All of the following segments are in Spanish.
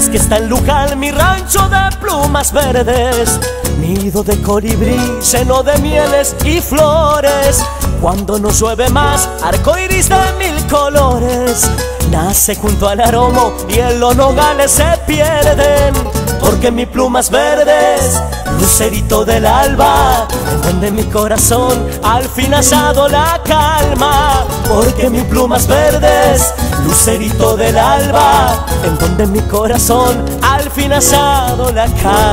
que está en Luján mi rancho de plumas verdes, nido de colibrí lleno de mieles y flores. Cuando no llueve más, arcoiris de mil colores, nace junto al aromo y en los nogales se pierden. Porque mis plumas verdes, lucerito del alba, en donde mi corazón al fin ha hallado la calma. Porque mis plumas verdes, lucerito del alba, en donde mi corazón al fin ha hallado la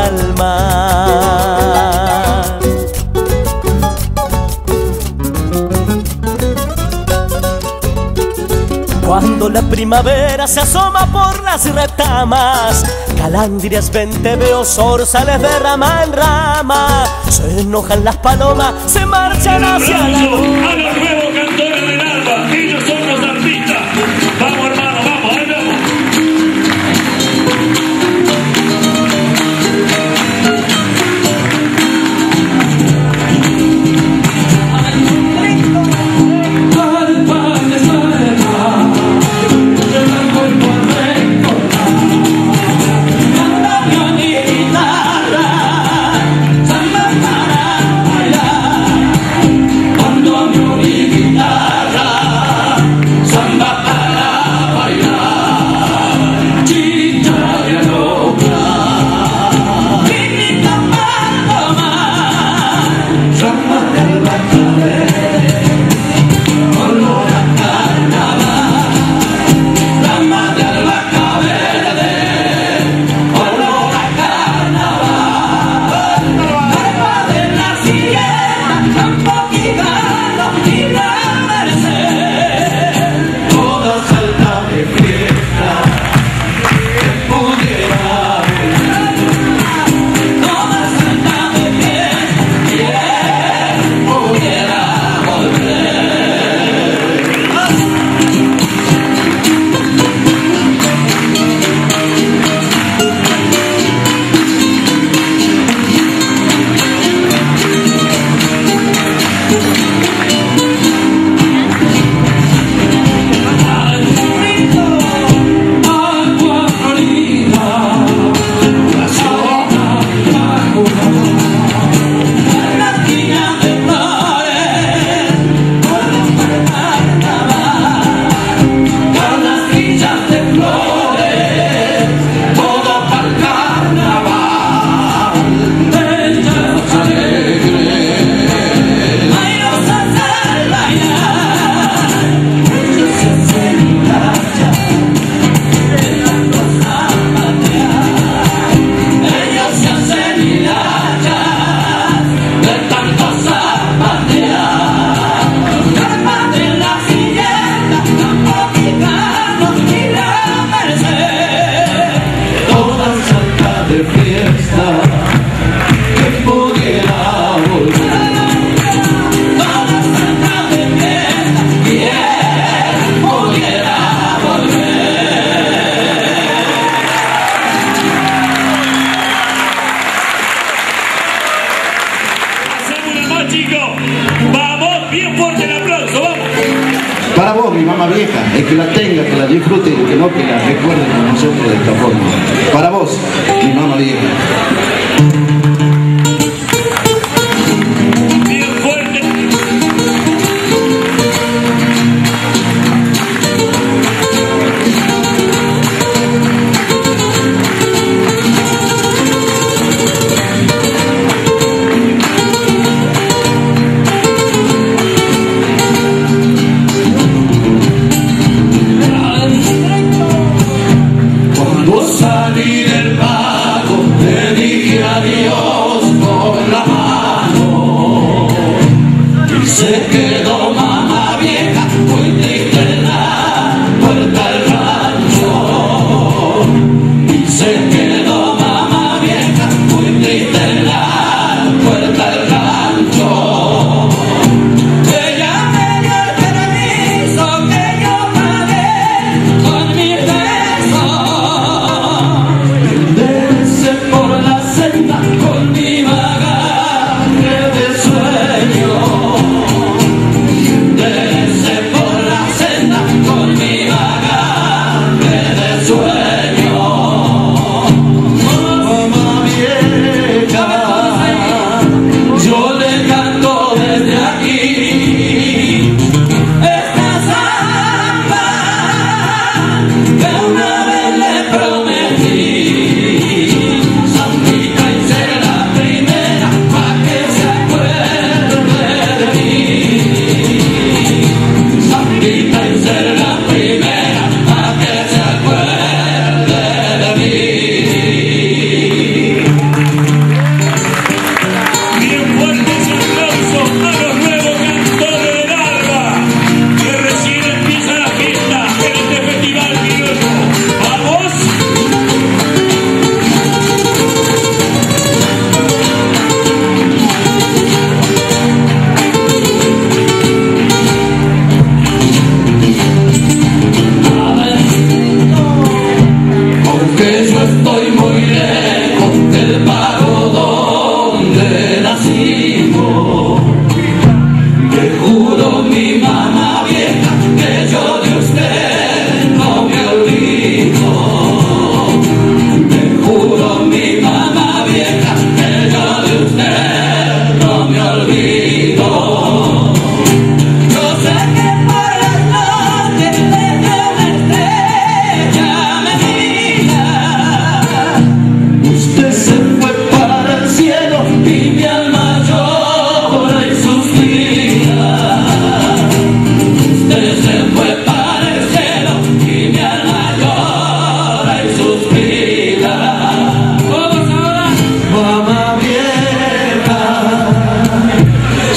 calma. Cuando la primavera se asoma por las retamas, calandrias, venteveos, zorzales de rama en rama, se enojan las palomas, se marchan hacia la luna. A los nuevos cantores del alba, ellos son los artistas. Vamos, hermano, vamos, ahí vamos. Para vos, mi mamá vieja, el que la tenga, que la disfrute, y el que no, que la recuerde con nosotros de esta forma. Para vos, mi mamá vieja. Salí del pago, te dije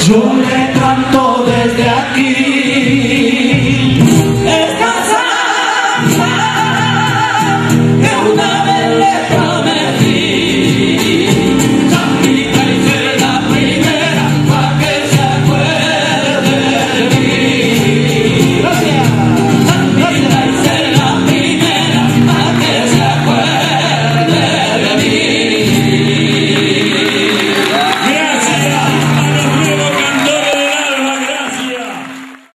Yo